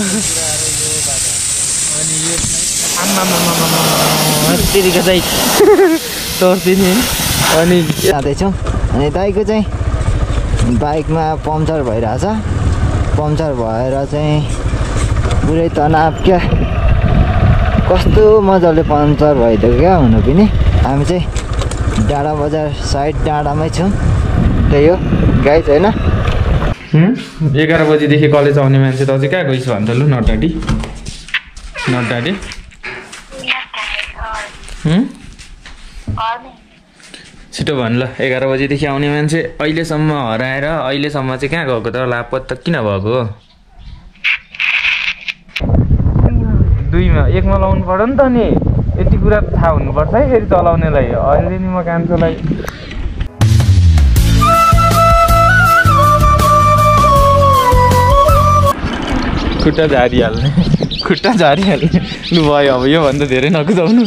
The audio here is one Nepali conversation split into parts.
अनि यो आम्मामामामा चाहिँ तर्सिने अनि जाँदैछौँ अनि दाइको चाहिँ बाइकमा पम्चर भइरहेछ पम्चर भएर चाहिँ पुरै तनाव क्या कस्तो मजाले पम्चर भइदियो क्या हुनु पनि हामी चाहिँ डाँडा बजार साइड डाँडामै छौँ त्यही हो गाइज होइन 11 बजीदेखि कलेज आउने मान्छे त अझै कहाँ गइस् भन्छ लु नटाडी छिटो भन् ल 11 बजीदेखि आउने मान्छे अहिलेसम्म हराएर अहिलेसम्म चाहिँ कहाँ गएको त लापत्ता किन भएको 2मा 1मा लाउनु पर्यो नि त नि यति कुरा थाहा हुनुपर्छ है फेरि चलाउनेलाई अहिले नि म कान्छोलाई खुट्टा झारिहाल्ने लु भयो अब योभन्दा धेरै नकुदाउनु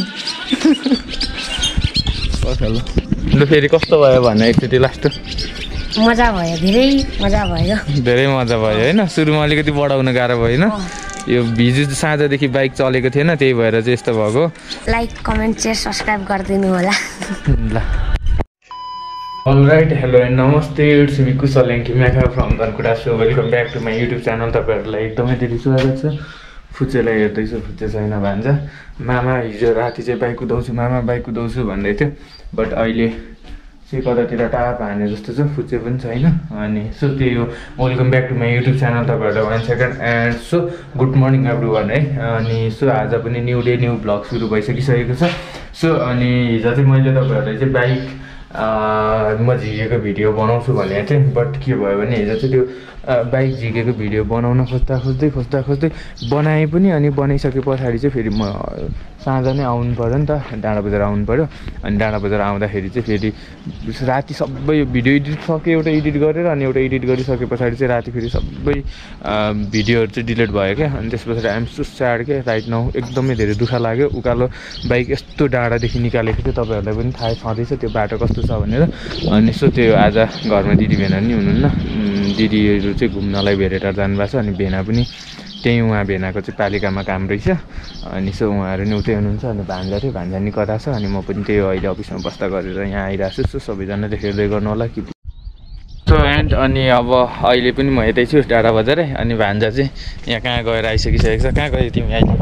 लु फेरि कस्तो भयो भने एकचोटि लास्ट मजा भयो धेरै मजा भयो होइन सुरुमा अलिकति बढाउन गाह्रो भयो होइन यो भिजु साँझदेखि बाइक चलेको थिएन त्यही भएर चाहिँ यस्तो भएको लाइक कमेन्ट शेयर सब्स्क्राइब गरिदिनु होला ल अलराइट हेलो एन्ड नमस्ते it's me Kushal Yangkhim Yakkha from Dhankuta so welcome back to my YouTube channel तपाईँहरूलाई एकदमै धेरै स्वागत छ फुच्चेलाई हेर्दैछु फुच्चे छैन भान्जा मामा हिजो राति चाहिँ बाइक कुदाउँछु मामा बाइक कुदाउँछु भन्दै थियो बट अहिले चाहिँ कतातिर टाप हाने जस्तो छ फुच्चे पनि छैन अनि सो त्यही हो welcome back to my YouTube channel तपाईँहरूलाई 1 second and so good morning everyone है अनि सो आज पनि न्यू डे न्यू ब्लग सुरु भइसकिसकेको छ सो अनि हिजो चाहिँ मैले तपाईँहरूलाई चाहिँ बाइक म झिकेको भिडियो बनाउँछु भनेको थिएँ बट के भयो भने हिजो चाहिँ त्यो बाइक झिकेको भिडियो बनाउन खोज्दै बनाएँ पनि अनि बनाइसके पछाडि चाहिँ फेरि म साँझ नै आउनु पऱ्यो नि त डाँडा बजार आउनु पऱ्यो अनि डाँडा बजार आउँदाखेरि चाहिँ फेरि राति सबै भिडियो एडिट सक्यो एउटा एडिट गरेर अनि एउटा एडिट गरिसके पछाडि चाहिँ राति फेरि सबै भिडियोहरू चाहिँ डिलिट भयो क्या अनि त्यस पछाडि आइएम सो स्याड क्या राइट नाउ एकदमै धेरै दुःख लाग्यो उकालो बाइक यस्तो डाँडादेखि निकालेको थियो तपाईँहरूलाई पनि थाहै छँदैछ त्यो बाटो कस्तो छ भनेर अनि सो त्यो आज घरमा दिदी भेना नि हुनुहुन्न दिदीहरू चाहिँ घुम्नलाई भेरेटार जानुभएको छ अनि भेना पनि त्यहीँ उहाँ भेनाको चाहिँ पालिकामा काम रहेछ अनि सो उहाँहरू नि उतै हुनुहुन्छ अनि भान्जा थियो भान्जा नि कता छ अनि म पनि त्यही अहिले अफिसमा बस्दा गरेर यहाँ आइरहेको छु सो सबैजनाले हेर्दै गर्नु होला कि सो एन्ड अनि अब अहिले पनि म यतै छु डाँडा बजारै अनि भान्जा चाहिँ यहाँ कहाँ गएर आइसकिसकेको छ कहाँ गयो तिमी अहिले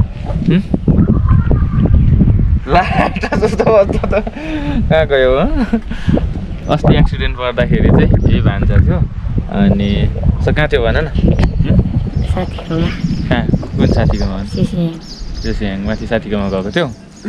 लाटा जस्तो त कहाँ गयो हो अस्ति एक्सिडेन्ट पर्दाखेरि चाहिँ यही भान्जा थियो अनि सो कहाँ थियो भन न कहाँ कुन साथीकोमा जेसियाङ माथि साथीकोमा गएको थियो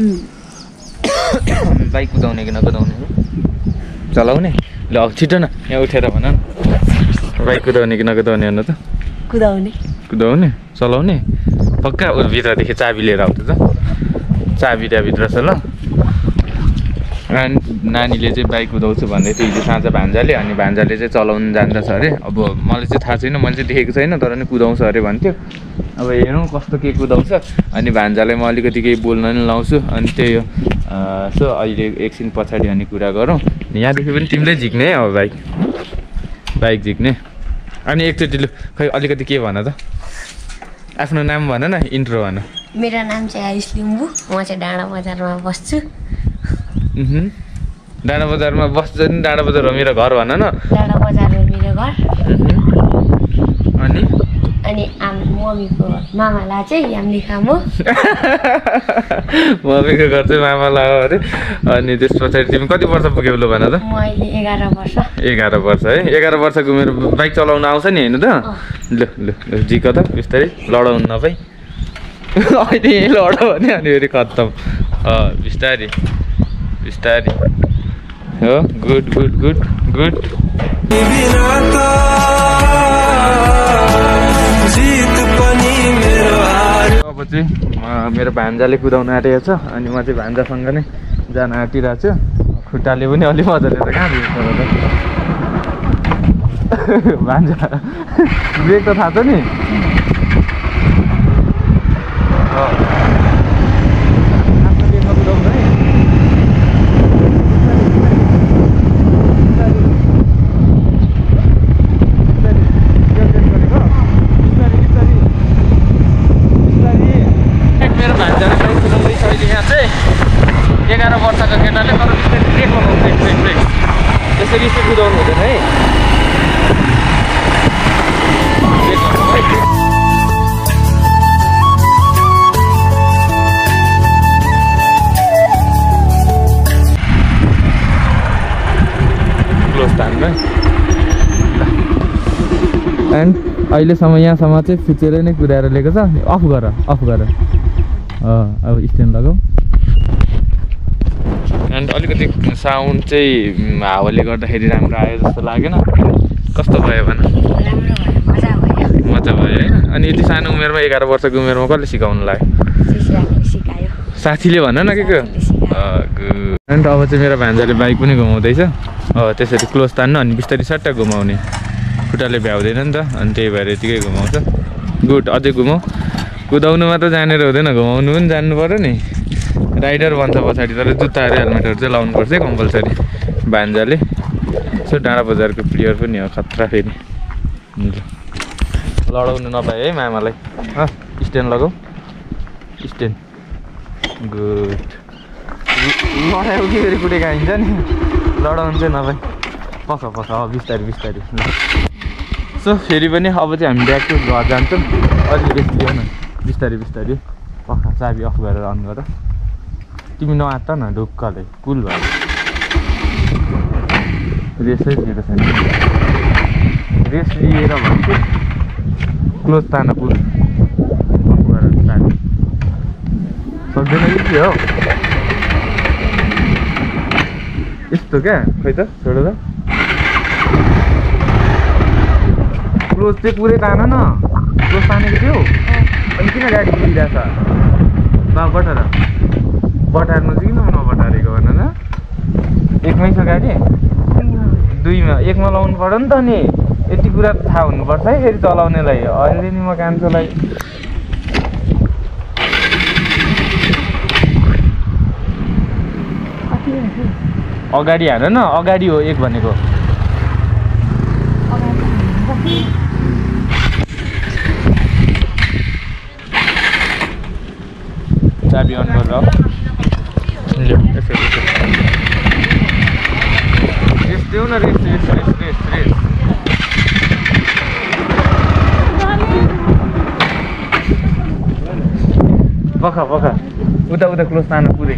बाइक कुदाउने कि नकुदाउने चलाउने ल अब छिटो न यहाँ उठेर भन न बाइक कुदाउने कि नकुदाउने हेर्नु त कुदाउने चलाउने पक्का भित्रदेखि चाबी लिएर आउँछ त चाबी त्यहाँभित्र छ ल अनि नानीले चाहिँ बाइक कुदाउँछु भन्दै थियो हिजो साँझ भान्जाले अनि भान्जाले चाहिँ चलाउनु जान्दछ अरे अब मलाई चाहिँ थाहा छैन मैले चाहिँ देखेको छैन तर नि कुदाउँछ अरे भन्थ्यो अब हेरौँ कस्तो के कुदाउँछ अनि भान्जालाई म अलिकति केही बोल्न नि लाउँछु अनि त्यही हो सो अहिले एकछिन पछाडि अनि कुरा गरौँ यहाँदेखि पनि तिमीले झिक्ने अब बाइक झिक्ने अनि एकचोटि लु खै अलिकति के भन त आफ्नो नाम भन न इन्ट्रो भन मेरो नाम चाहिँ आयुष लिम्बू म चाहिँ डाँडा बजारमा बस्छु डाँडा बजारमा बस्छ नि डाँडा बजार हो मेरो घर भन न डाँडा बजार हो मेरो घर अनि मम्मीको मामाला चाहिँ यामलिखा म मम्मीको घर चाहिँ मामाला हो अरे अनि त्यस पछाडि तिमी कति वर्ष पुग्यौ लु भन त म अहिले 11 वर्ष 11 वर्ष है 11 वर्षको मेरो बाइक चलाउन आउँछ नि होइन त ल झिक त बिस्तारै लडाउनु नपाई अहिले यहीँ लड भने अनि फेरि खत्तम बिस्तारी हो गुड अब चाहिँ मेरो भान्जाले कुदाउन आँटेको छ अनि म चाहिँ भान्जासँग नै जान आँटिरहेको छु खुट्टाले पनि अलि मजाले त कहाँ दिन्छ भान्जा ब्रेक त थाहा छ नि त्यसरी चाहिँ कुदाउनु हुँदैन है। क्लोज तान्नु एन्ड अहिलेसम्म यहाँसम्म चाहिँ फुचेरै नै कुदाएर लिएको छ। अफ गर अब स्ट्यान्ड लगाऊ। एन्ड अलिकति साउन्ड चाहिँ हावाले गर्दाखेरि राम्रो आयो जस्तो लागेन। कस्तो भयो भन? मजा भयो होइन। अनि यति सानो उमेरमा 11 वर्षको उमेरमा कसले सिकाउनु लाग्यो? साथीले भन न के को। एन्ड अब चाहिँ मेरो भान्जाले बाइक पनि घुमाउँदैछ। त्यसरी क्लोज तान्नु अनि बिस्तारै सट्टा घुमाउने। खुट्टाले भ्याउँदैन नि त, अनि त्यही भएर यतिकै घुमाउँछ। गुड, अझै घुमाऊ। कुदाउनु मात्र जानेर हुँदैन, घुमाउनु पनि जान्नु पऱ्यो नि। राइडर भन्छ पछाडि, तर जुत्ताहरू हेलमेटहरू चाहिँ लाउनुपर्छ है कम्पलसरी भान्जाले। सो डाँडा बजारको प्लेयर पनि हो, खतरा फेरि। लडाउनु नपाए है मामालाई। स्ट्यान्ड लगाऊ, स्ट्यान्ड। गुड। लडायो कि फेरि कुटे खाइन्छ नि, लडाउनु चाहिँ नपाए। पख बिस्तारै बिस्तारै। सो फेरि पनि अब चाहिँ हामी ब्याक टु घर जान्छौँ। अलि रेस्ट लियो न, बिस्तारै बिस्तारै। पख चाबी अफ गरेर अन गर। तिमी नआत्त न ढुक्कले, कुल भयो। रेसै लिएको छैन, रेस लिएर भन्छु। क्लोज तान पुल अफ गरेर चाबी सक्दैन कि के हो यस्तो क्या? खै त छोड त। क्लोज चाहिँ पुरै तान न। क्लोज तानेको थियो अनि किन गाडी कुदिरहेछ? बटार बटार्नु चाहिँ किन नबटारेको भन न? एकमै छ गाडी? दुईमा, एकमा लाउनु पर्यो नि त। नि यति कुरा थाहा हुनुपर्छ है फेरि चलाउनेलाई। अहिले नि म कान्छोलाई अगाडि हान न। अगाडि हो एक भनेको। चाबी अन गरेर रेस देऊ न। Race race race race race. पख उता उता क्लोज तान पुरै।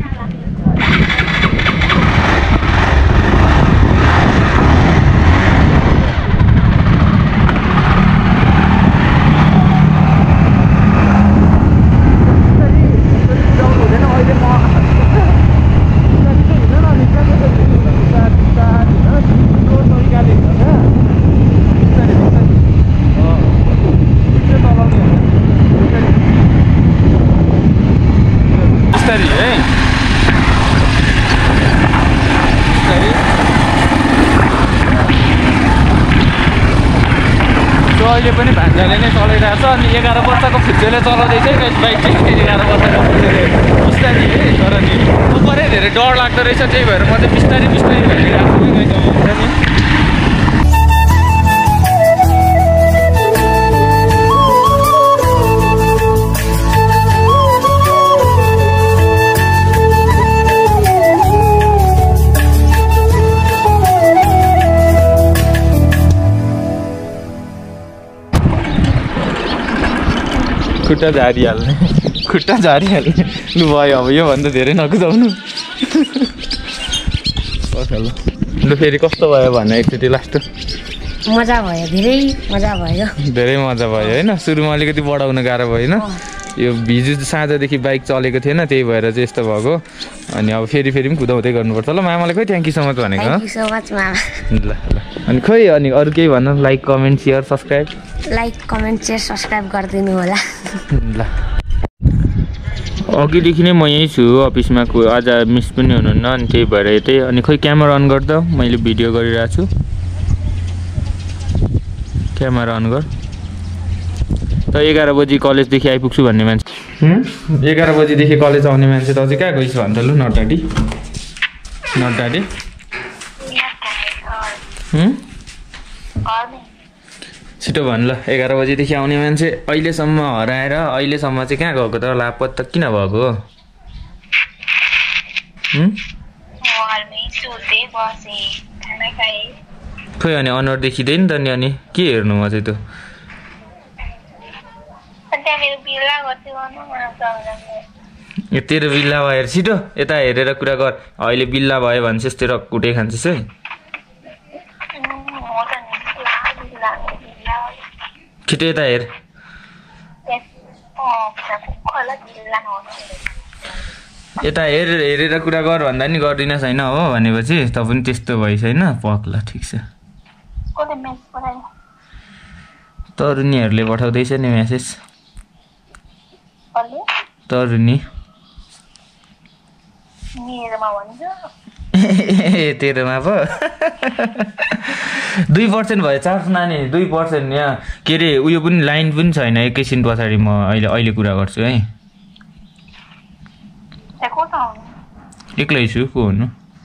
अहिले पनि भान्जाले नै चलाइरहेको छ। अनि 11 वर्षको फुच्चेले चलाउँदैछ बाइक चाहिँ। 11 वर्षको फुच्चेले बिस्तारै है, तर नि उपरै धेरै डर लाग्दो रहेछ। त्यही भएर म चाहिँ बिस्तारै बिस्तारै भइरहेको छु। हुन्छ नि खुट्टा झारिहाल्ने, खुट्टा झारिहाल्ने। लु भयो अब, योभन्दा धेरै नकुदाउनु। लु फेरि कस्तो भयो भन एकचोटि लास्ट। मजा भयो, धेरै मजा भयो। धेरै मजा भयो होइन। सुरुमा अलिकति बढाउन गाह्रो भएन। यो भिजु साँझदेखि बाइक चलेको थिएन, त्यही भएर चाहिँ यस्तो भएको। अनि अब फेरि पनि कुदाउँदै गर्नुपर्छ। ल मामालाई खोइ थ्याङ्क यू सो मच भनेको। थ्याङ्क यू सो मच मामा। ल अनि खोइ अनि अरू केही भन्नु? Like comment share subscribe. Like comment share subscribe गरिदिनु होला। ल अघिदेखि नै म यहीँ छु अफिसमा। आज मिस पनि हुनुहुन्न, अनि त्यही भएर यतै। अनि खोइ क्यामेरा अन गर्दा मैले भिडियो गरिरहेको छु। क्यामेरा अन गर। त 11 बजी कलेजदेखि आइपुग्छु भन्ने मान्छे 11 बजीदेखि कलेज आउने मान्छे त अझै कहाँ गइस् भन्छ? लु नटाडी नटाडी। छिटो भन ल। 11 बजीदेखि आउने मान्छे अहिलेसम्म हराएर अहिलेसम्म चाहिँ कहाँ गएको त? लापत्ता किन भएको? खोइ अनि अनुहार देखिँदैन त नि अनि के हेर्नु म चाहिँ त तेरो बिल्ला भयो हेर छिटो यता हेरेर कुरा गर अहिले बिल्ला भयो भने चाहिँ तेरो कुटे खान्छस् है छिटो यता हेर यता हेरेर कुरा गर भन्दा नि गर्दिन छैन हो भनेपछि त पनि त्यस्तो भइस होइन पक्ला ठिक छ तरुनीहरूले पठाउँदैछ नि मेसेज तरुनी तेरोमा पो 2% भयो चार्ज नानी 2% यहाँ के अरे उयो पनि लाइन पनि छैन एकैछिन पछाडि म अहिले कुरा गर्छु है एक्लै छु को हुनु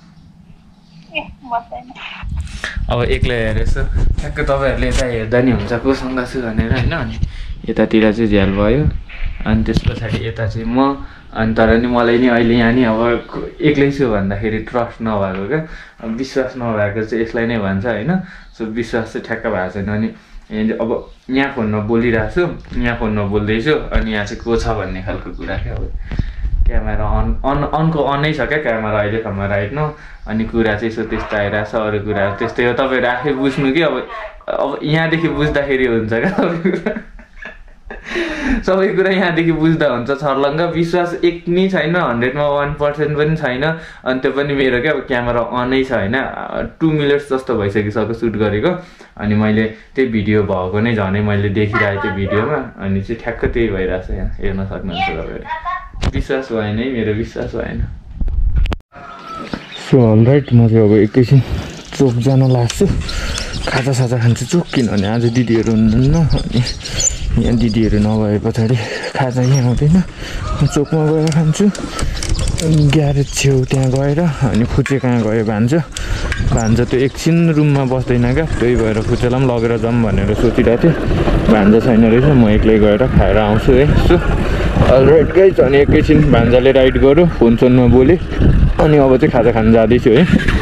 अब एक्लै हेरेछु ठ्याक्क तपाईँहरूले यता हेर्दा नि हुन्छ कोसँग छु भनेर होइन अनि यतातिर चाहिँ झ्याल भयो अनि त्यस पछाडि यता चाहिँ म अनि तर नि मलाई नि अहिले यहाँ नि अब एक्लै छु भन्दाखेरि ट्रस्ट नभएको क्या विश्वास नभएको चाहिँ यसलाई नै भन्छ होइन सो विश्वास चाहिँ ठ्याक्क भएको छैन अनि अब यहाँ फोनमा बोलिरहेको छु यहाँ फोनमा बोल्दैछु अनि यहाँ चाहिँ को छ भन्ने खालको कुरा क्या अब क्यामेरा अनको अनै छ क्या क्यामेरा अहिलेसम्म राइट न अनि कुरा चाहिँ यसो त्यस्तो आइरहेको छ अरू कुरा त्यस्तै हो तपाईँहरू आफै बुझ्नु कि अब यहाँदेखि बुझ्दाखेरि हुन्छ क्या सबै कुरा यहाँदेखि बुझ्दा हुन्छ छर्लङ्ग विश्वास एक नि छैन 100मा 1% पनि छैन अनि त्यो पनि मेरो क्या अब क्यामेरा अनै छ होइन 2 मिनट्स जस्तो भइसकिसक्यो सुट गरेको अनि मैले त्यही भिडियो भएको नै झनै मैले देखिरहेको थिएँ भिडियोमा अनि चाहिँ ठ्याक्क त्यही भइरहेछ यहाँ हेर्न सक्नुहुन्छ तपाईँहरू विश्वास भएन है मेरो विश्वास भएन सो अलराइट म चाहिँ अब एकैछिन चोक जान लाग्छु खाजा खान्छु चोक किनभने आज दिदीहरू हुनुहुन्न अनि यहाँ दिदीहरू नभए पछाडि खाजा यहाँ आउँदैन चोकमा गएर खान्छु ग्यारेज छेउ त्यहाँ गएर अनि फुचे कहाँ गयो भान्जा त्यो एकछिन रुममा बस्दैन क्या त्यही भएर फुचेलाई पनि लगेर जाऊँ भनेर सोचिरहेको थिएँ भान्जा छैन रहेछ म एक्लै गएर खाएर आउँछु है सो अलराइट गाइज अनि एकैछिन भान्जाले राइड गऱ्यो फोन सोनमा बोलेँ अनि अब चाहिँ खाजा खान जाँदैछु है